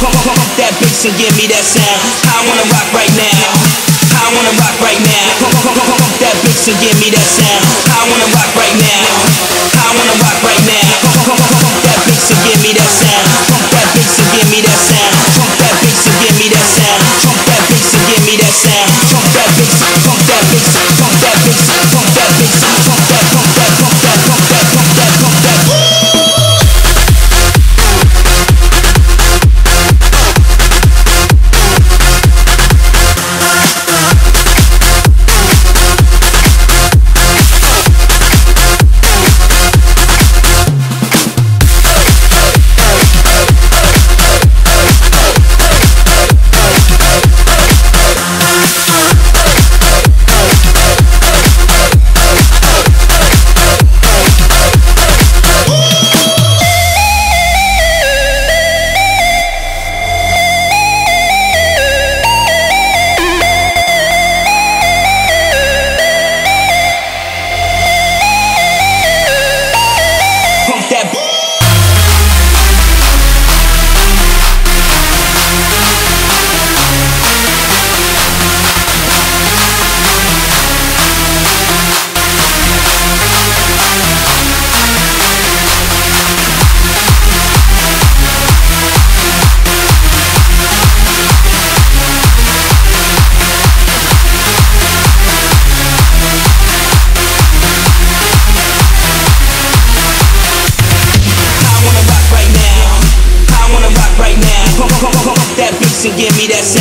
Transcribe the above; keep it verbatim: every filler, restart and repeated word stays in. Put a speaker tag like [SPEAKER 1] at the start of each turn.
[SPEAKER 1] pump that bass and give me that sound. I wanna rock right now. I wanna rock right now. Pump, pump, pump, pump that bass and give me that sound. I wanna rock right now. I wanna rock right now. Pump, pump, pump, pump that bass and give me that sound. Pump that bass and give me that sound. Pump that bass and give me that sound. Pump that bass and give me that sound. Pump that bass, pump that bass, pump that bass, pump that bass, pump that, pump that, pump that, pump that, pump that, pump that. And give me that